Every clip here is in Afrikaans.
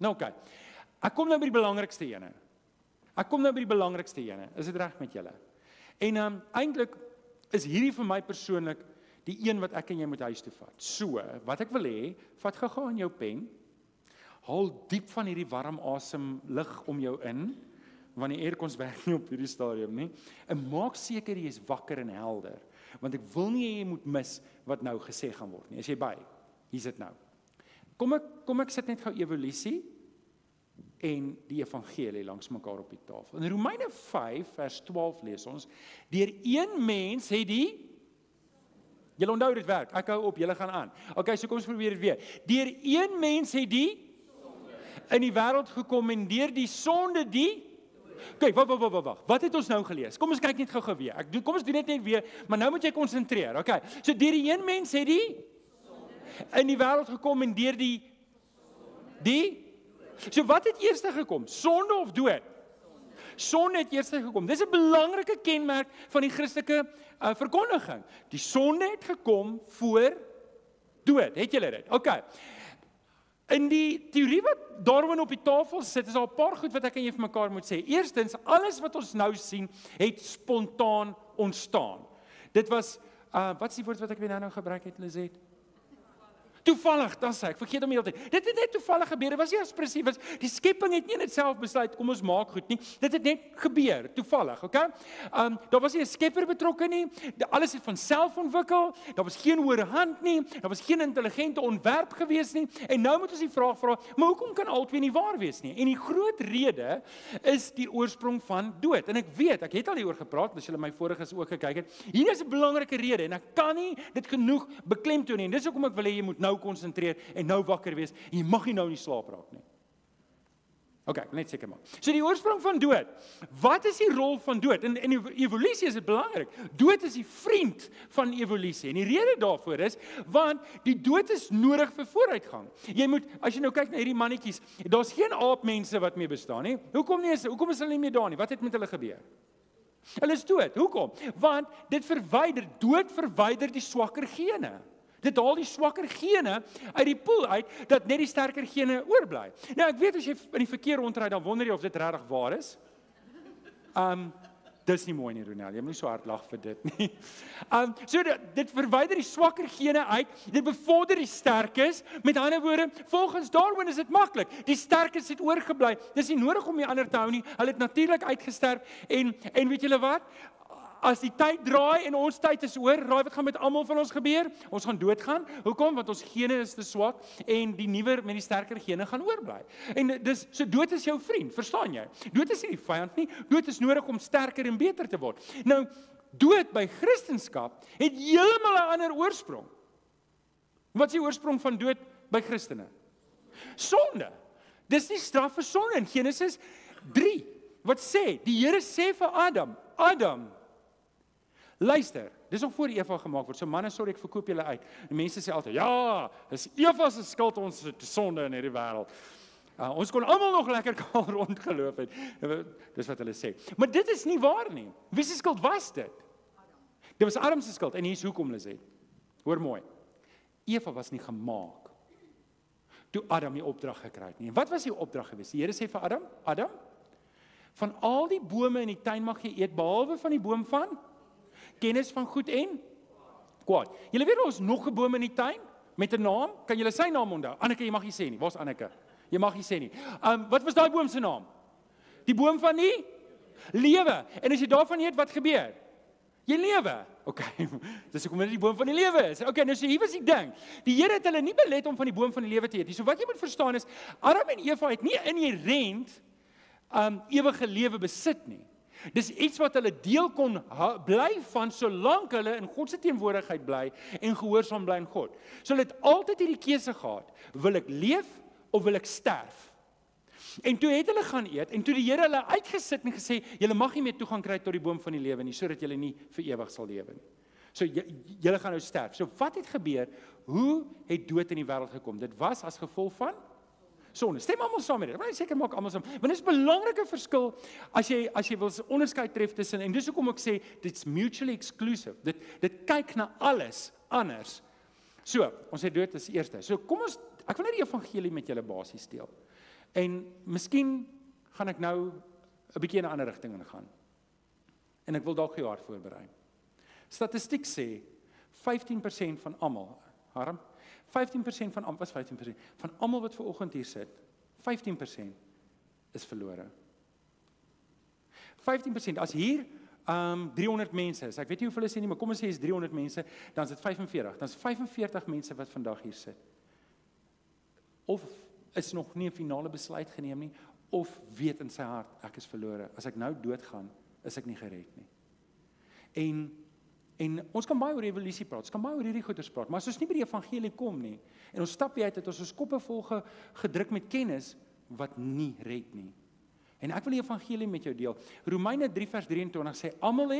Nou oké, ek kom nou by die belangrikste ene. Is dit reg met julle? En eintlik is hierdie vir my persoonlik die een wat ek en jy moet huis toe vat. So, wat ek wil hê, vat gou in jou pen, haal diep van hierdie warm asem lug om jou in, want die aircons werk nie op hierdie stadium nie, en maak seker jy is wakker en helder, want ek wil nie jy moet mis wat nou gesê gaan word nie. Is jy by? Hier sit nou. Kom ek sit net gou Evolusie en die Evangelie langs mekaar op die tafel. In Romeine 5 vers 12 lees ons, deur een mens het die, julle onthou dit werk, ek hou op, julle gaan aan. Okay, so kom ons probeer dit weer. Deur een mens het die in die wêreld gekom en deur die sonde die. Okay, wag. Wat het ons nou gelees? Kom ons kyk net gou weer. Kom ons doen dit net weer, maar nou moet jy konsentreer. Okay. So deur die een mens het die in die wêreld gekom en deur die. So wat het eers gekom? Sonde of dood? Sonde het eers gekom. Dis 'n belangrike kenmerk van die Christelike verkondiging. Die sonde het gekom voor dood. Het julle dit? Okay. In die teorie wat Darwin op die tafel sit, is daar 'n paar goed wat ek en jy vir mekaar moet sê. Eerstens, alles wat ons nou sien, het spontaan ontstaan. Dit was, wat is die woord wat ek weer nou gebruik het, Lizet? Toevallig, dan sê ek, vergeet hom heeltyd. Dit het net toevallig gebeur, dit was nie aspressief, die skepping het nie net self besluit, kom ons maak goed nie, dit het net gebeur, toevallig, okay? Daar was nie 'n skepper betrokke nie, alles het van self ontwikkel, daar was geen hoër hand nie, daar was geen intelligente ontwerp gewees nie, en nou moet ons die vraag vra, maar hoekom kan albei nie waar wees nie? En die groot rede is die oorsprong van dood, en ek weet, ek het al hieroor gepraat, as julle my voriges ook gekyk het, hier is 'n belangrike rede, en ek kan nie dit genoeg beklemtoon nie, en dis hoekom ek wil hê jy moet nou konsentreer en nou wakker wees, en jy mag nie nou in die slaap raak nie. Okay, net seker maak. So die oorsprong van dood, wat is die rol van dood? In evolusie is dit belangrik, dood is die vriend van evolusie, en die rede daarvoor is, want die dood is nodig vir vooruitgang. Jy moet, as jy nou kyk na hierdie mannetjies, daar's geen aapmense wat mee bestaan nie, hoekom is hulle nie meer daar nie, wat het met hulle gebeur? Hulle is dood, hoekom? Want dood verwyder die swakker gene. Dit haal die swakker gene uit die poel uit, dat net die sterker gene oorbly. Nou, ek weet as jy in die verkeer rondry, dan wonder jy of dit regtig waar is. Dis nie mooi nie, Ronel, jy moet nie so hard lag vir dit nie. So dit verwyder die swakker gene uit, dit bevorder die sterkes, met ander woorde, volgens Darwin is dit maklik, die sterkes het oorgebly, dis nie nodig om die ander te hou nie, hulle het natuurlik uitgesterf, en weet julle wat? As die tyd draai en ons tyd is oor, raai wat gaan met almal van ons gebeur? Ons gaan doodgaan. Hoekom? Want ons gene is te swak en die nuwer met die sterker gene gaan oorbly. En dis so dood is jou vriend, verstaan jy? Dood is nie die vyand nie. Dood is nodig om sterker en beter te word. Nou, dood by Christendom het heeltemal 'n ander oorsprong. Wat is die oorsprong van dood by Christene? Sonde. Dis die straf vir sonde in Genesis 3. Wat sê? Die Here sê vir Adam, luister, dis nog voor Eva gemaak word, so manne, sorry, ek verkoop julle uit. Die mense sê altyd, ja, dis Eva se skuld ons sonde in hierdie wêreld. Ons kon almal nog lekker kaal rondgeloop het. Dis wat hulle sê. Maar dit is nie waar nie. Wie se skuld was dit? Dit was Adam se skuld, en hier is hoekom hulle sê. Hoor mooi. Eva was nie gemaak toe Adam die opdrag gekry het nie. En wat was die opdrag gewees? Die Here sê vir Adam, van al die bome in die tuin mag jy eet, behalwe van die boom van kennis van goed en kwaad. Julle weet ons nog 'n boom in die tuin met 'n naam? Kan julle sy naam onthou? Anneke, jy mag nie sê nie. Waar's Anneke? Jy mag nie sê nie. Wat was daai boom se naam? Die boom van die lewe. En as jy daarvan eet, wat gebeur? Jy lewe. Okay. Dis hoekom dit die boom van die lewe is. Okay, nou so hier was die ding. Die Here het hulle nie belet om van die boom van die lewe te eet nie. So wat jy moet verstaan is, Adam en Eva het nie inherent ewige lewe besit nie. Dis iets wat hulle deel kon bly van, solank hulle in God se teenwoordigheid bly en gehoorsaam bly aan God. So hulle het altyd hierdie keuse gehad, wil ek leef of wil ek sterf? En toe het hulle gaan eet, en toe die Here hulle uitgesit en gesê, julle mag nie meer toegang kry tot die boom van die lewe nie, sodat julle nie vir ewig sal lewe nie. So julle gaan nou sterf. So wat het gebeur? Hoe het dood in die wêreld gekom? Dit was as gevolg van sonde. Stem almal saam met dit. Want seker maak almal saam. Want dit is 'n belangrike verskil as jy wil onderskeid tref tussen, en dis hoekom ek sê dit's mutually exclusive. Dit kyk na alles anders. So, ons sê dood is eerste. So kom ons, ek wil net die evangelie met julle basies deel. En miskien gaan ek nou 'n bietjie in 'n ander rigting ingaan. En ek wil dalk jou hart voorberei. Statistiek sê 15% van almal, Harm, 15% van was 15% van almal wat vanoggend hier sit, 15% is verlore. 15%, as hier 300 mense is, ek weet nie hoeveel is hier nie, maar kom ons sê is 300 mense, dan is dit 45, dan is 45 mense wat vandag hier sit. Of is nog nie 'n finale besluit geneem nie, of weet in sy hart, ek is verlore, as ek nou doodgaan, is ek nie gered nie. En ons kan baie oor evolusie praat, ons kan baie oor hierdie goeders praat, maar as ons nie by die evangelie kom nie, en ons stap hier uit, het ons koppe vol gedruk met kennis, wat nie red nie. En ek wil die evangelie met jou deel. Romeine 3 vers 23 sê, almal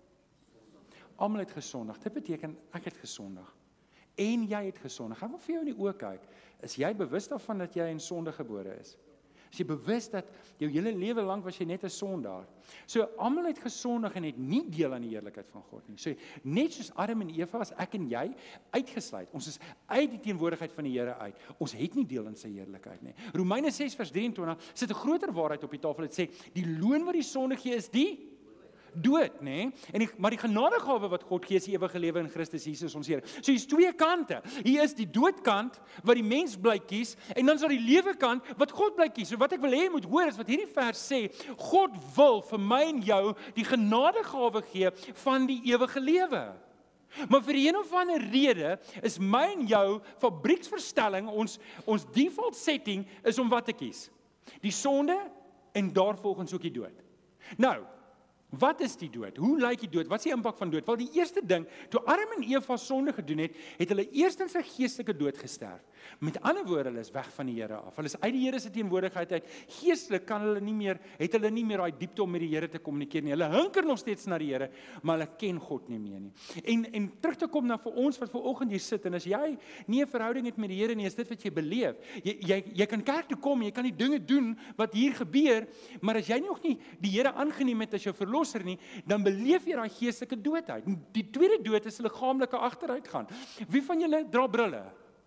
het gesondig. Dit beteken, ek het gesondig. En jy het gesondig. Ek wil vir jou in die oë kyk. Is jy bewus daarvan dat jy in sonde gebore is? Is jy bewus dat jou hele lewe lank was jy net 'n sondaar? So, almal het gesondig en het nie deel aan die heerlikheid van God nie. So, net soos Adam en Eva, as ek en jy, uitgesluit. Ons is uit die teenwoordigheid van die Here uit. Ons het nie deel in sy heerlikheid nie. Romeine 6 vers 23 sit 'n groter waarheid op die tafel. Dit sê, die loon wat die sonde gee is die dood, nê? Maar die genadegawe wat God gee is die ewige lewe in Christus Jesus ons Here. So hier's twee kante. Hier is die doodkant wat die mens bly kies en dan is daar die lewe kant wat God bly kies. So wat ek wil hê jy moet hoor is wat hierdie vers sê, God wil vir my en jou die genadegawe gee van die ewige lewe. Maar vir een of ander rede is my en jou fabrieksverstelling, ons default setting is om wat te kies? Die sonde en daarvolgens ook die dood. Nou, wat is die dood? Hoe lyk die dood? Wat is die impak van dood? Wel, die eerste ding, toe Adam en Eva sonde gedoen het hulle eerstens 'n geestelike dood gesterf. Met ander woorde, hulle is weg van die Here af. Hulle is uit die Here se teenwoordigheid uit. Geestelik het hulle nie meer daai diepte om met die Here te kommunikeer nie. Hulle hunker nog steeds na die Here, maar hulle ken God nie meer nie. En terug te kom na vir ons wat vanoggend hier sit, en as jy nie 'n verhouding het met die Here nie, is dit wat jy beleef. Jy kan kerk toe kom, jy kan die dinge doen wat hier gebeur, maar as jy nog nie die Here aangeneem het as jou verlosser nie, dan beleef jy daai geestelike doodheid. Die tweede dood is 'n liggaamlike agteruitgaan. Wie van julle dra brille?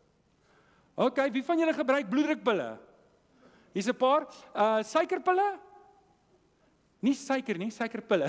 OK, wie van julle gebruik bloeddrukpille? Hier's 'n paar. Suikerpille? Nie suiker nie, suikerpille.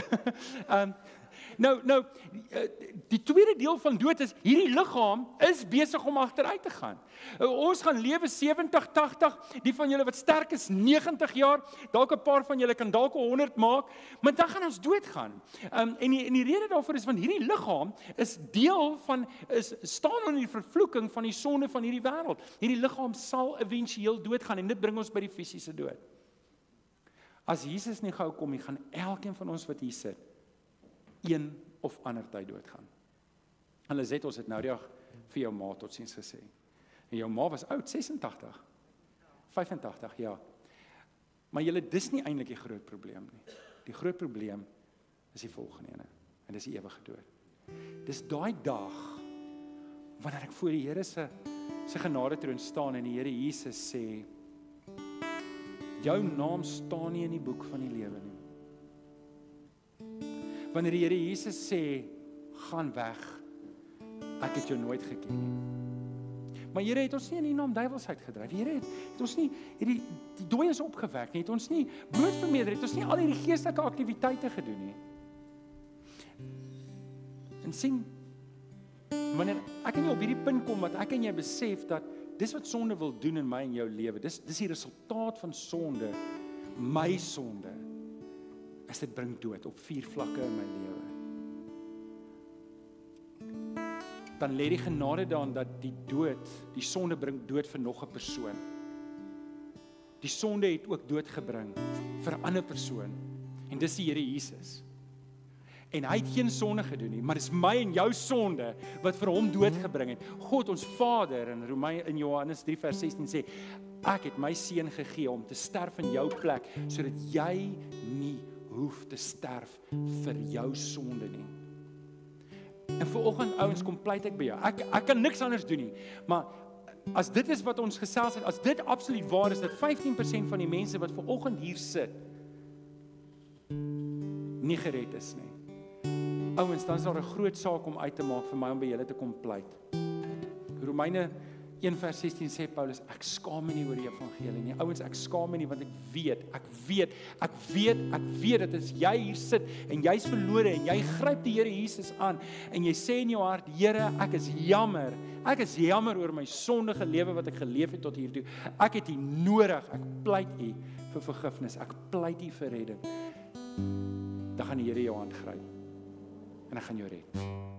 Die tweede deel van dood is, hierdie liggaam is besig om agteruit te gaan. Ons gaan lewe 70, 80, die van julle wat sterk is 90 jaar, dalk 'n paar van julle kan dalk 100 maak, maar dan gaan ons doodgaan. En die rede daarvoor is, want hierdie liggaam is staan onder die vervloeking van die sonde van hierdie wêreld. Hierdie liggaam sal éventueel doodgaan, en dit bring ons by die fisiese dood. As Jesus nie gou kom nie, gaan elkeen van ons wat hier sit, een of ander tyd doodgaan. En Lizet, ons het nou die dag vir jou ma totsiens gesê. En jou ma was oud, 86, 85, ja. Maar julle, dis nie eintlik die groot probleem nie. Die groot probleem is die volgende ene, en dis die ewige dood. Dis daai dag, wanneer ek voor die Here se genadetroon staan, en die Here Jesus sê, jou naam staan nie in die boek van die lewe nie. Wanneer die Here Jesus sê, gaan weg, ek het jou nooit geken nie. Maar Here het ons nie in die naam duiwelsheid gedryf. Here het ons nie die dooies opgewek nie, het ons nie brood vermeerder, het ons nie al hierdie geestelike aktiwiteite gedoen nie. En sien, wanneer ek en jy op hierdie punt kom, wat ek en jy besef dat dis wat sonde wil doen in my en jou lewe, dis die resultaat van sonde, my sonde, is dit bring dood op 4 vlakke in my lewe. Dan lê die genade daarin dat die sonde bring dood vir nog 'n persoon. Die sonde het ook dood gebring vir 'n ander persoon, en dis die Here Jesus. En hy het geen sonde gedoen nie, maar dis my en jou sonde wat vir hom dood gebring het. God, ons Vader, in Johannes 3 vers 16 sê, ek het my seun gegee om te sterf in jou plek, sodat jy nie hoef te sterf vir jou sonde nie. En vanoggend, ouens, kom pleit ek by jou. Ek kan niks anders doen nie, maar as dit is wat ons gesels het, as dit absoluut waar is, dat 15% van die mense wat vanoggend hier sit, nie gered is nie. Ouens, dan is daar 'n groot saak om uit te maak vir my om by julle te kom pleit. Romeine 1 vers 16 sê Paulus, ek skaam my nie oor die evangelie nie. Ouens, ek skaam my nie, want ek weet, dat as jy hier sit, en jy's verlore, en jy gryp die Here Jesus aan, en jy sê in jou hart, Here, ek is jammer oor my sondige lewe wat ek geleef het tot hiertoe. Ek het U nodig, ek pleit U vir vergifnis, ek pleit U vir redding. Dan gaan die Here jou hand gryp, en hy gaan jou red.